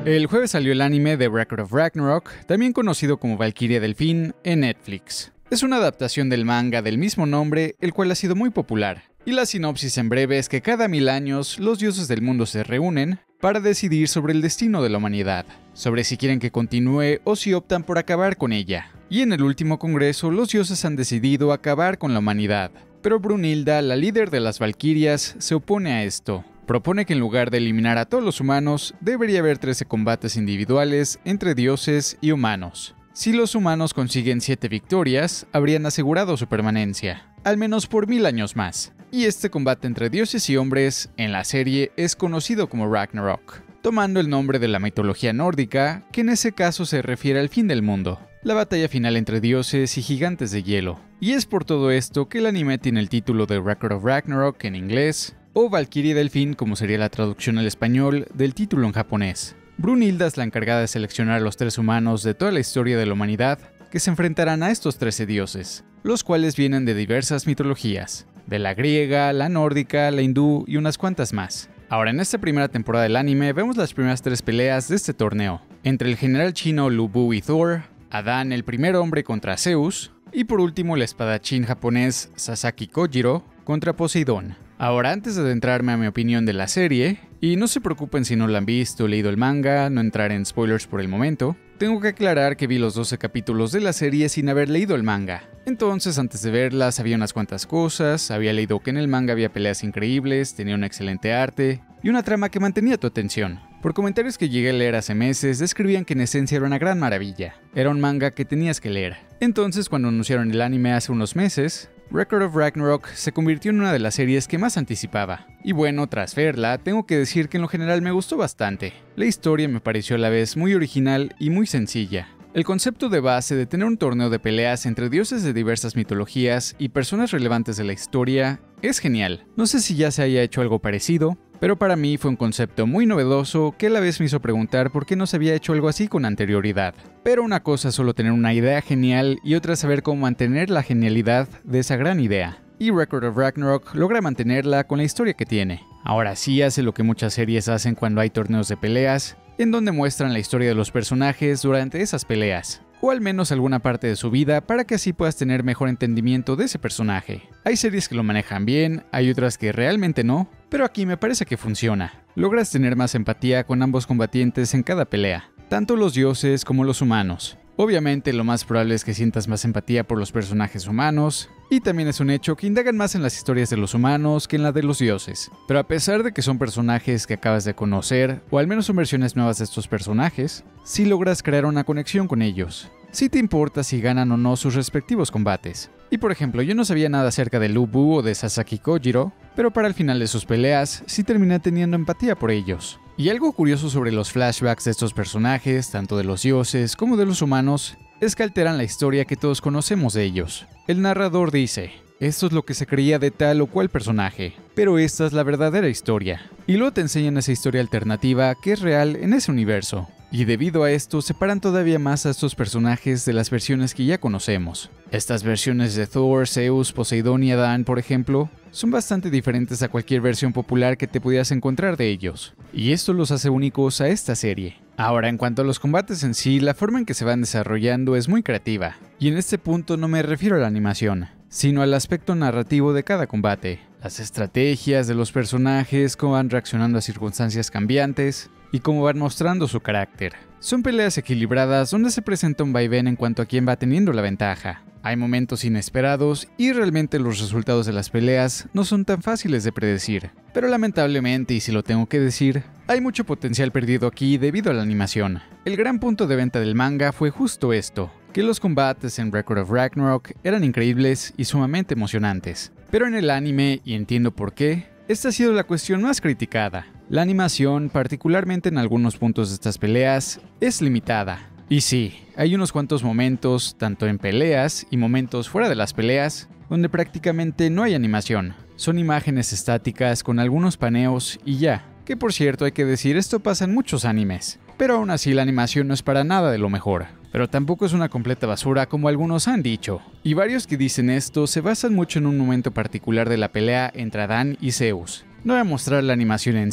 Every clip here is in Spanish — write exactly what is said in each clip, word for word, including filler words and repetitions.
El jueves salió el anime The Record of Ragnarok, también conocido como Valkyria Delfín, en Netflix. Es una adaptación del manga del mismo nombre, el cual ha sido muy popular. Y la sinopsis en breve es que cada mil años los dioses del mundo se reúnen para decidir sobre el destino de la humanidad, sobre si quieren que continúe o si optan por acabar con ella. Y en el último congreso los dioses han decidido acabar con la humanidad. Pero Brunhilda, la líder de las Valquirias, se opone a esto. Propone que en lugar de eliminar a todos los humanos, debería haber trece combates individuales entre dioses y humanos. Si los humanos consiguen siete victorias, habrían asegurado su permanencia, al menos por mil años más. Y este combate entre dioses y hombres en la serie es conocido como Ragnarok, tomando el nombre de la mitología nórdica, que en ese caso se refiere al fin del mundo, la batalla final entre dioses y gigantes de hielo. Y es por todo esto que el anime tiene el título de Record of Ragnarok en inglés, o Valkyria Delfín, como sería la traducción al español del título en japonés. Brunhilda es la encargada de seleccionar a los tres humanos de toda la historia de la humanidad que se enfrentarán a estos trece dioses, los cuales vienen de diversas mitologías, de la griega, la nórdica, la hindú y unas cuantas más. Ahora, en esta primera temporada del anime vemos las primeras tres peleas de este torneo, entre el general chino Lu Bu y Thor, Adán el primer hombre contra Zeus, y por último el espadachín japonés Sasaki Kojiro contra Poseidón. Ahora, antes de adentrarme a mi opinión de la serie, y no se preocupen si no la han visto o leído el manga, no entrar en spoilers por el momento, tengo que aclarar que vi los doce capítulos de la serie sin haber leído el manga. Entonces, antes de verla sabía unas cuantas cosas, había leído que en el manga había peleas increíbles, tenía un excelente arte y una trama que mantenía tu atención. Por comentarios que llegué a leer hace meses, describían que en esencia era una gran maravilla. Era un manga que tenías que leer. Entonces, cuando anunciaron el anime hace unos meses, Record of Ragnarok se convirtió en una de las series que más anticipaba. Y bueno, tras verla, tengo que decir que en lo general me gustó bastante. La historia me pareció a la vez muy original y muy sencilla. El concepto de base de tener un torneo de peleas entre dioses de diversas mitologías y personas relevantes de la historia es genial. No sé si ya se haya hecho algo parecido, pero para mí fue un concepto muy novedoso que a la vez me hizo preguntar por qué no se había hecho algo así con anterioridad. Pero una cosa es solo tener una idea genial y otra saber cómo mantener la genialidad de esa gran idea. Y Record of Ragnarok logra mantenerla con la historia que tiene. Ahora sí hace lo que muchas series hacen cuando hay torneos de peleas, en donde muestran la historia de los personajes durante esas peleas, o al menos alguna parte de su vida para que así puedas tener mejor entendimiento de ese personaje. Hay series que lo manejan bien, hay otras que realmente no, pero aquí me parece que funciona. Logras tener más empatía con ambos combatientes en cada pelea, tanto los dioses como los humanos. Obviamente lo más probable es que sientas más empatía por los personajes humanos, y también es un hecho que indagan más en las historias de los humanos que en la de los dioses. Pero a pesar de que son personajes que acabas de conocer, o al menos son versiones nuevas de estos personajes, sí logras crear una conexión con ellos. Sí te importa si ganan o no sus respectivos combates. Y por ejemplo, yo no sabía nada acerca de Lu Bu o de Sasaki Kojiro, pero para el final de sus peleas sí terminé teniendo empatía por ellos. Y algo curioso sobre los flashbacks de estos personajes, tanto de los dioses como de los humanos, es que alteran la historia que todos conocemos de ellos. El narrador dice: esto es lo que se creía de tal o cual personaje, pero esta es la verdadera historia. Y luego te enseñan esa historia alternativa que es real en ese universo. Y debido a esto, separan todavía más a estos personajes de las versiones que ya conocemos. Estas versiones de Thor, Zeus, Poseidón y Adán, por ejemplo, son bastante diferentes a cualquier versión popular que te pudieras encontrar de ellos. Y esto los hace únicos a esta serie. Ahora, en cuanto a los combates en sí, la forma en que se van desarrollando es muy creativa. Y en este punto no me refiero a la animación, sino al aspecto narrativo de cada combate. Las estrategias de los personajes, cómo van reaccionando a circunstancias cambiantes y cómo van mostrando su carácter. Son peleas equilibradas donde se presenta un vaivén en cuanto a quién va teniendo la ventaja. Hay momentos inesperados y realmente los resultados de las peleas no son tan fáciles de predecir. Pero lamentablemente, y si lo tengo que decir, hay mucho potencial perdido aquí debido a la animación. El gran punto de venta del manga fue justo esto, que los combates en Record of Ragnarok eran increíbles y sumamente emocionantes. Pero en el anime, y entiendo por qué, esta ha sido la cuestión más criticada. La animación, particularmente en algunos puntos de estas peleas, es limitada. Y sí, hay unos cuantos momentos, tanto en peleas y momentos fuera de las peleas, donde prácticamente no hay animación. Son imágenes estáticas con algunos paneos y ya. Que por cierto, hay que decir, esto pasa en muchos animes. Pero aún así la animación no es para nada de lo mejor. Pero tampoco es una completa basura como algunos han dicho. Y varios que dicen esto se basan mucho en un momento particular de la pelea entre Adán y Zeus. No voy a mostrar la animación en sí,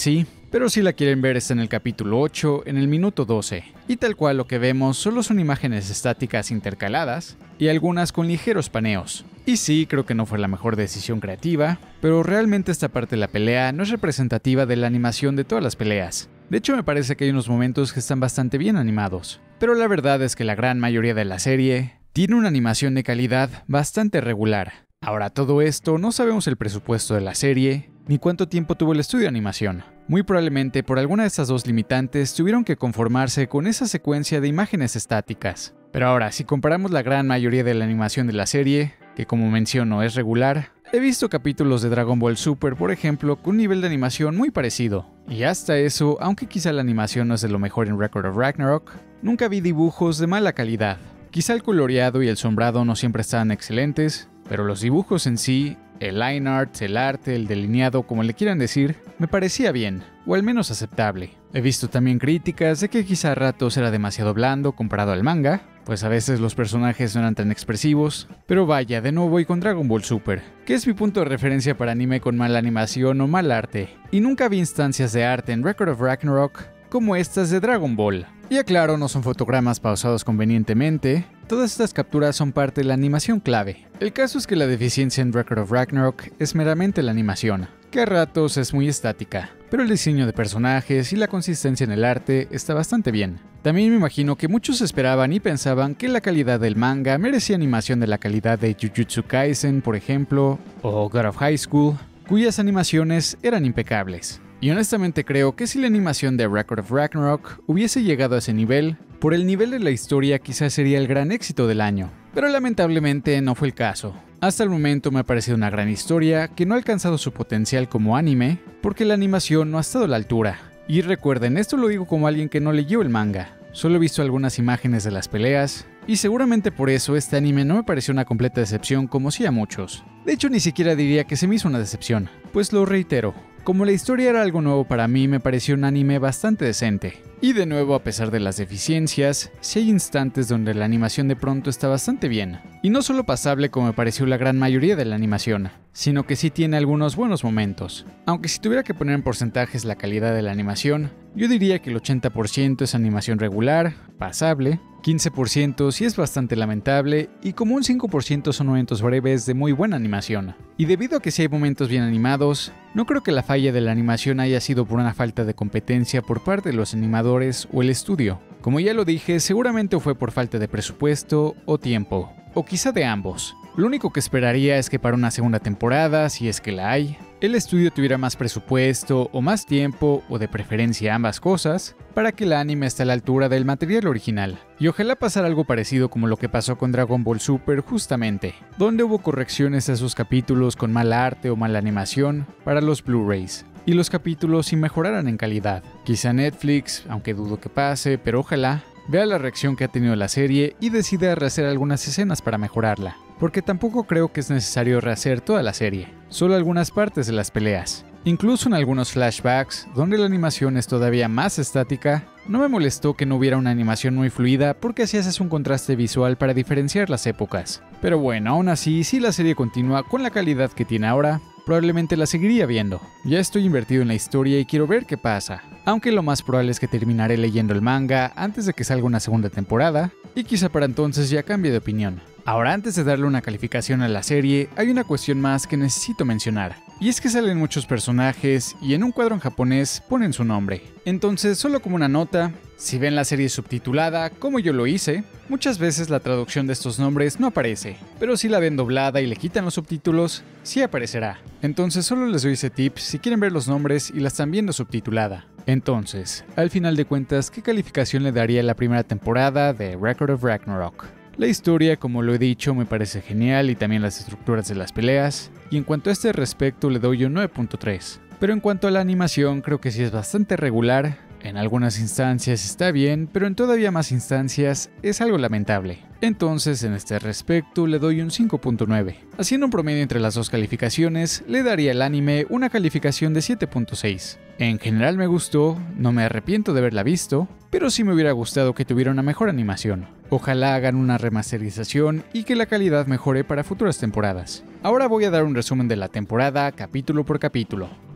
pero si la quieren ver está en el capítulo ocho, en el minuto doce, y tal cual lo que vemos solo son imágenes estáticas intercaladas y algunas con ligeros paneos. Y sí, creo que no fue la mejor decisión creativa, pero realmente esta parte de la pelea no es representativa de la animación de todas las peleas. De hecho, me parece que hay unos momentos que están bastante bien animados, pero la verdad es que la gran mayoría de la serie tiene una animación de calidad bastante regular. Ahora, todo esto no sabemos el presupuesto de la serie, ni cuánto tiempo tuvo el estudio de animación. Muy probablemente por alguna de estas dos limitantes tuvieron que conformarse con esa secuencia de imágenes estáticas. Pero ahora, si comparamos la gran mayoría de la animación de la serie, que como menciono es regular, he visto capítulos de Dragon Ball Super, por ejemplo, con un nivel de animación muy parecido. Y hasta eso, aunque quizá la animación no es de lo mejor en Record of Ragnarok, nunca vi dibujos de mala calidad. Quizá el coloreado y el sombrado no siempre estaban excelentes, pero los dibujos en sí, el line art, el arte, el delineado, como le quieran decir, me parecía bien, o al menos aceptable. He visto también críticas de que quizá a ratos era demasiado blando comparado al manga, pues a veces los personajes no eran tan expresivos, pero vaya, de nuevo voy con Dragon Ball Super, que es mi punto de referencia para anime con mala animación o mal arte, y nunca vi instancias de arte en Record of Ragnarok como estas de Dragon Ball. Y aclaro, no son fotogramas pausados convenientemente, todas estas capturas son parte de la animación clave. El caso es que la deficiencia en Record of Ragnarok es meramente la animación, que a ratos es muy estática, pero el diseño de personajes y la consistencia en el arte está bastante bien. También me imagino que muchos esperaban y pensaban que la calidad del manga merecía animación de la calidad de Jujutsu Kaisen, por ejemplo, o God of High School, cuyas animaciones eran impecables. Y honestamente creo que si la animación de Record of Ragnarok hubiese llegado a ese nivel, por el nivel de la historia quizás sería el gran éxito del año. Pero lamentablemente no fue el caso. Hasta el momento me ha parecido una gran historia que no ha alcanzado su potencial como anime, porque la animación no ha estado a la altura. Y recuerden, esto lo digo como alguien que no leyó el manga. Solo he visto algunas imágenes de las peleas, y seguramente por eso este anime no me pareció una completa decepción como sí a muchos. De hecho, ni siquiera diría que se me hizo una decepción, pues lo reitero. Como la historia era algo nuevo para mí, me pareció un anime bastante decente. Y de nuevo, a pesar de las deficiencias, sí hay instantes donde la animación de pronto está bastante bien. Y no solo pasable como me pareció la gran mayoría de la animación, sino que sí tiene algunos buenos momentos. Aunque si tuviera que poner en porcentajes la calidad de la animación, yo diría que el ochenta por ciento es animación regular, pasable, quince por ciento sí es bastante lamentable y como un cinco por ciento son momentos breves de muy buena animación. Y debido a que sí hay momentos bien animados, no creo que la falla de la animación haya sido por una falta de competencia por parte de los animadores o el estudio. Como ya lo dije, seguramente fue por falta de presupuesto o tiempo, o quizá de ambos. Lo único que esperaría es que para una segunda temporada, si es que la hay, el estudio tuviera más presupuesto o más tiempo, o de preferencia ambas cosas, para que el anime esté a la altura del material original. Y ojalá pasara algo parecido como lo que pasó con Dragon Ball Super justamente, donde hubo correcciones a sus capítulos con mala arte o mala animación para los Blu-rays, y los capítulos sí mejoraran en calidad. Quizá Netflix, aunque dudo que pase, pero ojalá, vea la reacción que ha tenido la serie y decida rehacer algunas escenas para mejorarla, porque tampoco creo que es necesario rehacer toda la serie, solo algunas partes de las peleas. Incluso en algunos flashbacks, donde la animación es todavía más estática, no me molestó que no hubiera una animación muy fluida porque así haces un contraste visual para diferenciar las épocas. Pero bueno, aún así, si la serie continúa con la calidad que tiene ahora, probablemente la seguiría viendo. Ya estoy invertido en la historia y quiero ver qué pasa, aunque lo más probable es que terminaré leyendo el manga antes de que salga una segunda temporada, y quizá para entonces ya cambie de opinión. Ahora, antes de darle una calificación a la serie, hay una cuestión más que necesito mencionar, y es que salen muchos personajes y en un cuadro en japonés ponen su nombre. Entonces, solo como una nota, si ven la serie subtitulada, como yo lo hice, muchas veces la traducción de estos nombres no aparece, pero si la ven doblada y le quitan los subtítulos, sí aparecerá. Entonces solo les doy ese tip si quieren ver los nombres y la están viendo subtitulada. Entonces, al final de cuentas, ¿qué calificación le daría a la primera temporada de Record of Ragnarok? La historia, como lo he dicho, me parece genial y también las estructuras de las peleas, y en cuanto a este respecto le doy un nueve punto tres. Pero en cuanto a la animación, creo que sí es bastante regular, en algunas instancias está bien, pero en todavía más instancias es algo lamentable. Entonces, en este respecto le doy un cinco punto nueve. Haciendo un promedio entre las dos calificaciones, le daría al anime una calificación de siete punto seis. En general me gustó, no me arrepiento de haberla visto, pero sí me hubiera gustado que tuviera una mejor animación. Ojalá hagan una remasterización y que la calidad mejore para futuras temporadas. Ahora voy a dar un resumen de la temporada capítulo por capítulo.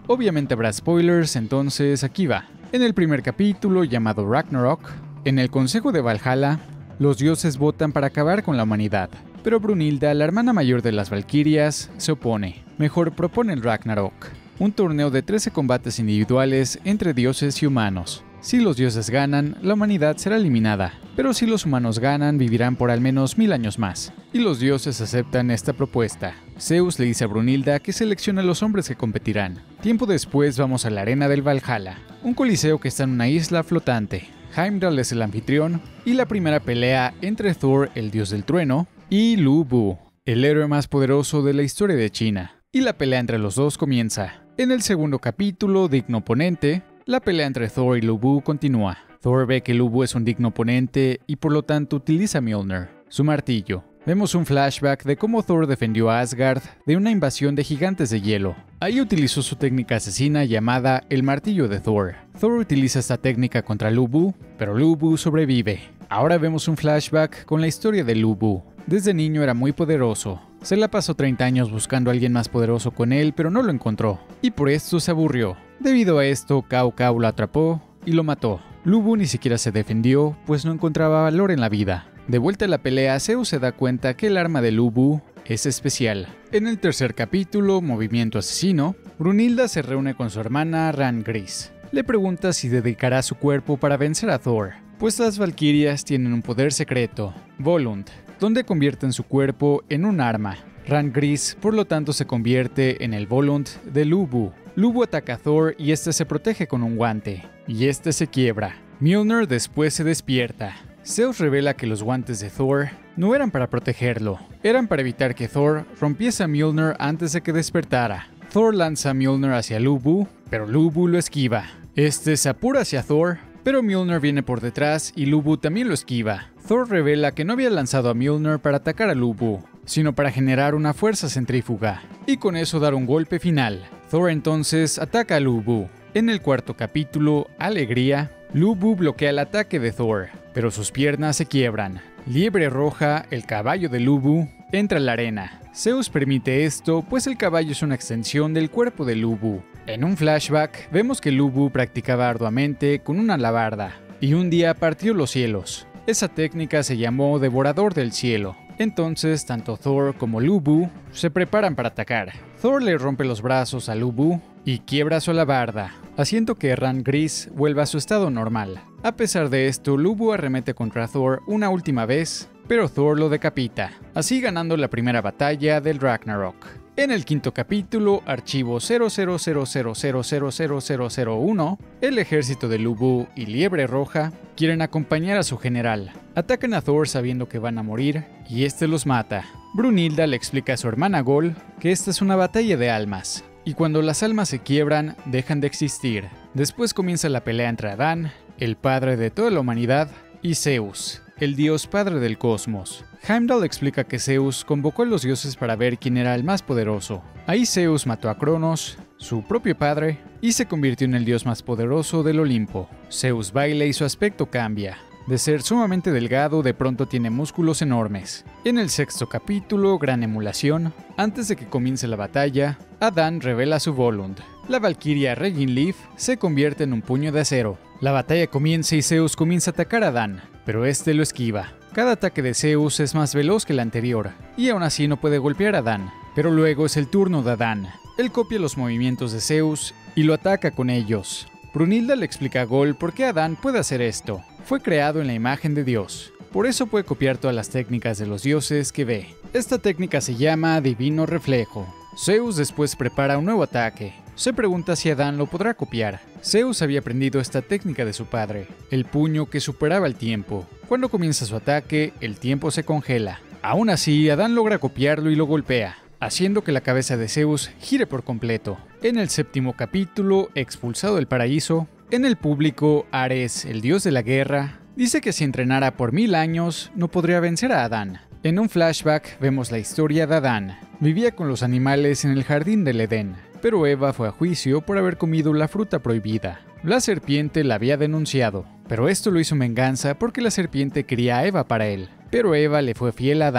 Obviamente habrá spoilers, entonces aquí va. En el primer capítulo, llamado Ragnarok, en el Consejo de Valhalla, los dioses votan para acabar con la humanidad, pero Brunhilda, la hermana mayor de las Valquirias, se opone. Mejor propone el Ragnarok, un torneo de trece combates individuales entre dioses y humanos. Si los dioses ganan, la humanidad será eliminada, pero si los humanos ganan, vivirán por al menos mil años más. Y los dioses aceptan esta propuesta. Zeus le dice a Brunhilda que selecciona a los hombres que competirán. Tiempo después vamos a la arena del Valhalla, un coliseo que está en una isla flotante. Heimdall es el anfitrión, y la primera pelea entre Thor, el dios del trueno, y Lu Bu, el héroe más poderoso de la historia de China. Y la pelea entre los dos comienza. En el segundo capítulo, Digno Oponente, la pelea entre Thor y Lu Bu continúa. Thor ve que Lu Bu es un digno oponente y por lo tanto utiliza Mjolnir, su martillo. Vemos un flashback de cómo Thor defendió a Asgard de una invasión de gigantes de hielo. Ahí utilizó su técnica asesina llamada el martillo de Thor. Thor utiliza esta técnica contra Lu Bu, pero Lu Bu sobrevive. Ahora vemos un flashback con la historia de Lu Bu. Desde niño era muy poderoso. Se la pasó treinta años buscando a alguien más poderoso con él, pero no lo encontró, y por esto se aburrió. Debido a esto, Cao Cao lo atrapó y lo mató. Lu Bu ni siquiera se defendió, pues no encontraba valor en la vida. De vuelta a la pelea, Zeus se da cuenta que el arma de Lu Bu es especial. En el tercer capítulo, Movimiento Asesino, Brunhilda se reúne con su hermana Rangris. Le pregunta si dedicará su cuerpo para vencer a Thor, pues las valquirias tienen un poder secreto, Volund, donde convierten su cuerpo en un arma. Rangris, por lo tanto, se convierte en el Volund de Lu Bu. Lu Bu ataca a Thor y este se protege con un guante, y este se quiebra. Mjolnir después se despierta. Zeus revela que los guantes de Thor no eran para protegerlo, eran para evitar que Thor rompiese a Mjolnir antes de que despertara. Thor lanza a Mjolnir hacia Lu Bu, pero Lu Bu lo esquiva. Este se apura hacia Thor, pero Mjolnir viene por detrás y Lu Bu también lo esquiva. Thor revela que no había lanzado a Mjolnir para atacar a Lu Bu, sino para generar una fuerza centrífuga, y con eso dar un golpe final. Thor entonces ataca a Lu Bu. En el cuarto capítulo, Alegría, Lu Bu bloquea el ataque de Thor, pero sus piernas se quiebran. Liebre Roja, el caballo de Lu Bu, entra a la arena. Zeus permite esto, pues el caballo es una extensión del cuerpo de Lu Bu. En un flashback, vemos que Lu Bu practicaba arduamente con una alabarda, y un día partió los cielos. Esa técnica se llamó Devorador del Cielo. Entonces, tanto Thor como Lu Bu se preparan para atacar. Thor le rompe los brazos a Lu Bu y quiebra su alabarda, haciendo que Rangris vuelva a su estado normal. A pesar de esto, Lu Bu arremete contra Thor una última vez, pero Thor lo decapita, así ganando la primera batalla del Ragnarok. En el quinto capítulo, archivo cero cero cero cero cero cero cero cero cero uno, el ejército de Lu Bu y Liebre Roja quieren acompañar a su general. Atacan a Thor sabiendo que van a morir, y este los mata. Brunhilda le explica a su hermana Gol que esta es una batalla de almas, y cuando las almas se quiebran, dejan de existir. Después comienza la pelea entre Adán, el padre de toda la humanidad, y Zeus, el dios padre del cosmos. Heimdall explica que Zeus convocó a los dioses para ver quién era el más poderoso. Ahí Zeus mató a Cronos, su propio padre, y se convirtió en el dios más poderoso del Olimpo. Zeus baila y su aspecto cambia. De ser sumamente delgado, de pronto tiene músculos enormes. En el sexto capítulo, Gran Emulación, antes de que comience la batalla, Adán revela su Volund. La valquiria Reginleaf se convierte en un puño de acero. La batalla comienza y Zeus comienza a atacar a Adán, pero este lo esquiva. Cada ataque de Zeus es más veloz que el anterior, y aún así no puede golpear a Adán. Pero luego es el turno de Adán. Él copia los movimientos de Zeus y lo ataca con ellos. Brunhilda le explica a Gol por qué Adán puede hacer esto. Fue creado en la imagen de Dios, por eso puede copiar todas las técnicas de los dioses que ve. Esta técnica se llama Divino Reflejo. Zeus después prepara un nuevo ataque. Se pregunta si Adán lo podrá copiar. Zeus había aprendido esta técnica de su padre, el puño que superaba el tiempo. Cuando comienza su ataque, el tiempo se congela. Aún así, Adán logra copiarlo y lo golpea, haciendo que la cabeza de Zeus gire por completo. En el séptimo capítulo, Expulsado del Paraíso, en el público, Ares, el dios de la guerra, dice que si entrenara por mil años, no podría vencer a Adán. En un flashback vemos la historia de Adán. Vivía con los animales en el jardín del Edén, pero Eva fue a juicio por haber comido la fruta prohibida. La serpiente la había denunciado, pero esto lo hizo en venganza porque la serpiente quería a Eva para él. Pero Eva le fue fiel a Adán.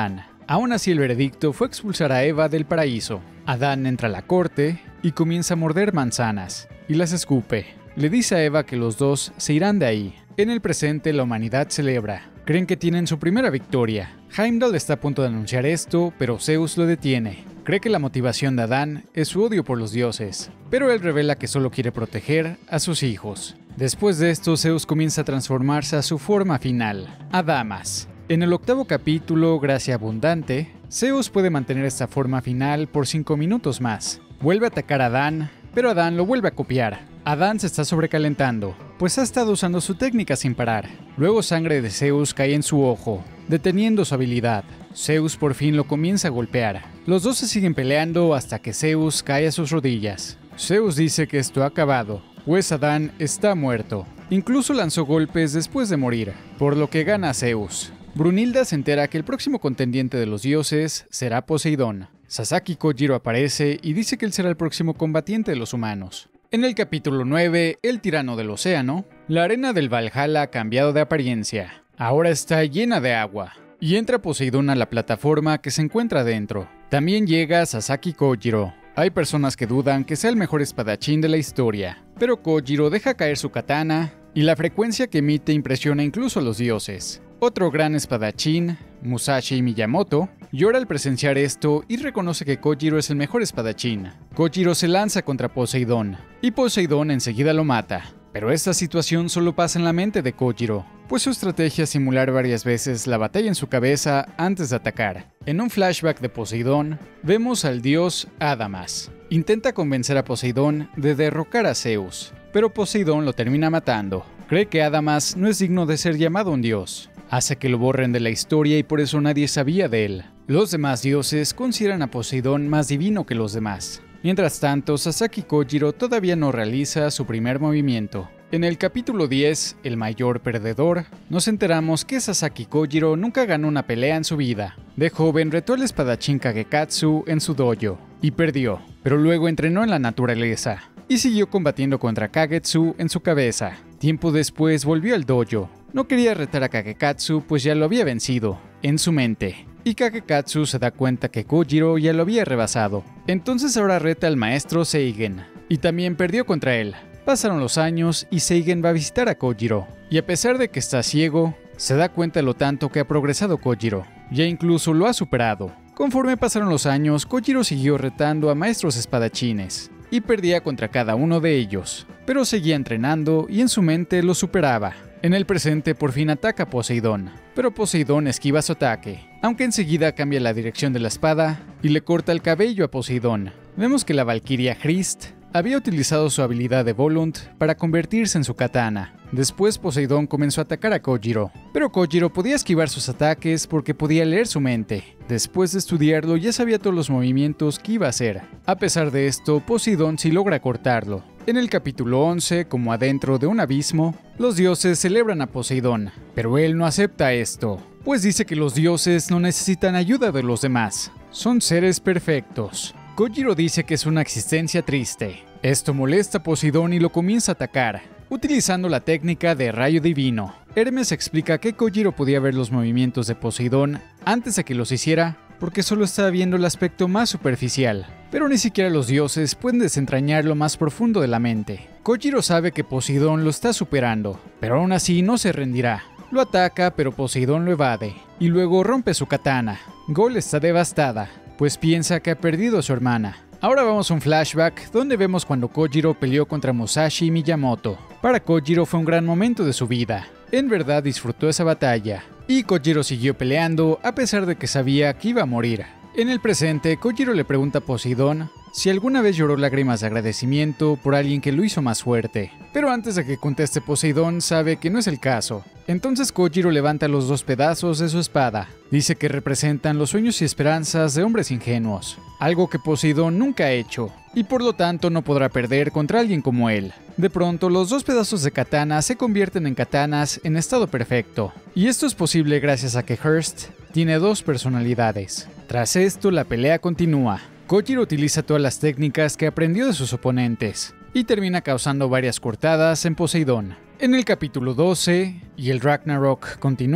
Aún así, el veredicto fue expulsar a Eva del paraíso. Adán entra a la corte y comienza a morder manzanas, y las escupe. Le dice a Eva que los dos se irán de ahí. En el presente, la humanidad celebra. Creen que tienen su primera victoria. Heimdall está a punto de anunciar esto, pero Zeus lo detiene. Cree que la motivación de Adán es su odio por los dioses, pero él revela que solo quiere proteger a sus hijos. Después de esto, Zeus comienza a transformarse a su forma final, Adamas. En el octavo capítulo, Gracia Abundante, Zeus puede mantener esta forma final por cinco minutos más. Vuelve a atacar a Adán, pero Adán lo vuelve a copiar. Adán se está sobrecalentando, pues ha estado usando su técnica sin parar. Luego sangre de Zeus cae en su ojo, deteniendo su habilidad. Zeus por fin lo comienza a golpear. Los dos se siguen peleando hasta que Zeus cae a sus rodillas. Zeus dice que esto ha acabado, pues Adán está muerto. Incluso lanzó golpes después de morir, por lo que gana Zeus. Brunilda se entera que el próximo contendiente de los dioses será Poseidón. Sasaki Kojiro aparece y dice que él será el próximo combatiente de los humanos. En el capítulo nueve, El tirano del océano, la arena del Valhalla ha cambiado de apariencia. Ahora está llena de agua, y entra Poseidón a la plataforma que se encuentra dentro. También llega Sasaki Kojiro. Hay personas que dudan que sea el mejor espadachín de la historia, pero Kojiro deja caer su katana, y la frecuencia que emite impresiona incluso a los dioses. Otro gran espadachín, Musashi Miyamoto, llora al presenciar esto y reconoce que Kojiro es el mejor espadachín. Kojiro se lanza contra Poseidón, y Poseidón enseguida lo mata. Pero esta situación solo pasa en la mente de Kojiro, pues su estrategia es simular varias veces la batalla en su cabeza antes de atacar. En un flashback de Poseidón, vemos al dios Adamas. Intenta convencer a Poseidón de derrocar a Zeus, pero Poseidón lo termina matando. Cree que Adamas no es digno de ser llamado un dios. Hace que lo borren de la historia y por eso nadie sabía de él. Los demás dioses consideran a Poseidón más divino que los demás. Mientras tanto, Sasaki Kojiro todavía no realiza su primer movimiento. En el capítulo diez, El mayor perdedor, nos enteramos que Sasaki Kojiro nunca ganó una pelea en su vida. De joven retó al espadachín Kagekatsu en su dojo, y perdió, pero luego entrenó en la naturaleza, y siguió combatiendo contra Kagetsu en su cabeza. Tiempo después volvió al dojo. No quería retar a Kagekatsu pues ya lo había vencido, en su mente. Y Kagekatsu se da cuenta que Kojiro ya lo había rebasado. Entonces ahora reta al maestro Seigen, y también perdió contra él. Pasaron los años y Seigen va a visitar a Kojiro, y a pesar de que está ciego, se da cuenta de lo tanto que ha progresado Kojiro. Ya incluso lo ha superado. Conforme pasaron los años, Kojiro siguió retando a maestros espadachines, y perdía contra cada uno de ellos, pero seguía entrenando y en su mente lo superaba. En el presente por fin ataca a Poseidón, pero Poseidón esquiva su ataque, aunque enseguida cambia la dirección de la espada y le corta el cabello a Poseidón. Vemos que la valquiria Hrist había utilizado su habilidad de Volunt para convertirse en su katana. Después Poseidón comenzó a atacar a Kojiro, pero Kojiro podía esquivar sus ataques porque podía leer su mente. Después de estudiarlo ya sabía todos los movimientos que iba a hacer. A pesar de esto, Poseidón sí logra cortarlo. En el capítulo once, como adentro de un abismo, los dioses celebran a Poseidón, pero él no acepta esto, pues dice que los dioses no necesitan ayuda de los demás, son seres perfectos. Kojiro dice que es una existencia triste. Esto molesta a Poseidón y lo comienza a atacar, utilizando la técnica de rayo divino. Hermes explica que Kojiro podía ver los movimientos de Poseidón antes de que los hiciera, porque solo estaba viendo el aspecto más superficial. Pero ni siquiera los dioses pueden desentrañar lo más profundo de la mente. Kojiro sabe que Poseidón lo está superando, pero aún así no se rendirá. Lo ataca, pero Poseidón lo evade, y luego rompe su katana. Gol está devastada, pues piensa que ha perdido a su hermana. Ahora vamos a un flashback donde vemos cuando Kojiro peleó contra Musashi Miyamoto. Para Kojiro fue un gran momento de su vida. En verdad disfrutó esa batalla, y Kojiro siguió peleando a pesar de que sabía que iba a morir. En el presente, Kojiro le pregunta a Poseidón si alguna vez lloró lágrimas de agradecimiento por alguien que lo hizo más fuerte. Pero antes de que conteste, Poseidón sabe que no es el caso. Entonces Kojiro levanta los dos pedazos de su espada. Dice que representan los sueños y esperanzas de hombres ingenuos, algo que Poseidón nunca ha hecho, y por lo tanto no podrá perder contra alguien como él. De pronto, los dos pedazos de katana se convierten en katanas en estado perfecto, y esto es posible gracias a que Hearst tiene dos personalidades. Tras esto, la pelea continúa. Kojiro utiliza todas las técnicas que aprendió de sus oponentes, y termina causando varias cortadas en Poseidón. En el capítulo doce, y el Ragnarok continúa,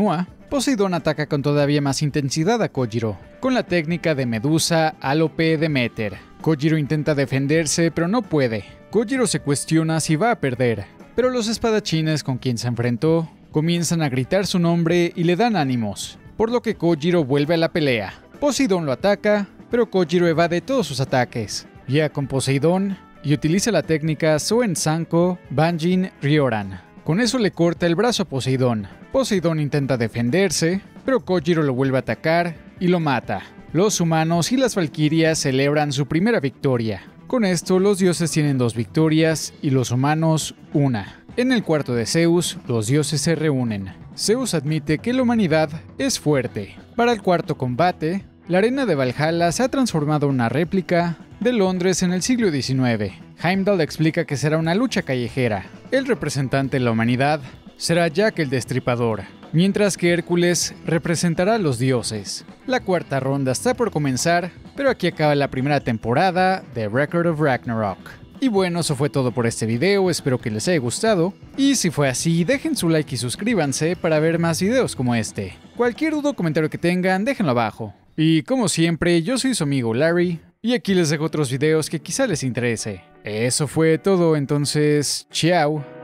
Poseidón ataca con todavía más intensidad a Kojiro, con la técnica de Medusa Alope Demeter. Kojiro intenta defenderse, pero no puede. Kojiro se cuestiona si va a perder, pero los espadachines con quien se enfrentó comienzan a gritar su nombre y le dan ánimos, por lo que Kojiro vuelve a la pelea. Poseidón lo ataca, pero Kojiro evade todos sus ataques. Llega con Poseidón y utiliza la técnica Soen Sanko Banjin Ryoran. Con eso le corta el brazo a Poseidón. Poseidón intenta defenderse, pero Kojiro lo vuelve a atacar y lo mata. Los humanos y las valquirias celebran su primera victoria. Con esto, los dioses tienen dos victorias y los humanos una. En el cuarto de Zeus, los dioses se reúnen. Zeus admite que la humanidad es fuerte. Para el cuarto combate, la arena de Valhalla se ha transformado en una réplica de Londres en el siglo diecinueve. Heimdall explica que será una lucha callejera. El representante de la humanidad será Jack el Destripador, mientras que Hércules representará a los dioses. La cuarta ronda está por comenzar, pero aquí acaba la primera temporada de Record of Ragnarok. Y bueno, eso fue todo por este video, espero que les haya gustado. Y si fue así, dejen su like y suscríbanse para ver más videos como este. Cualquier duda o comentario que tengan, déjenlo abajo. Y como siempre, yo soy su amigo Larry, y aquí les dejo otros videos que quizá les interese. Eso fue todo, entonces, chao.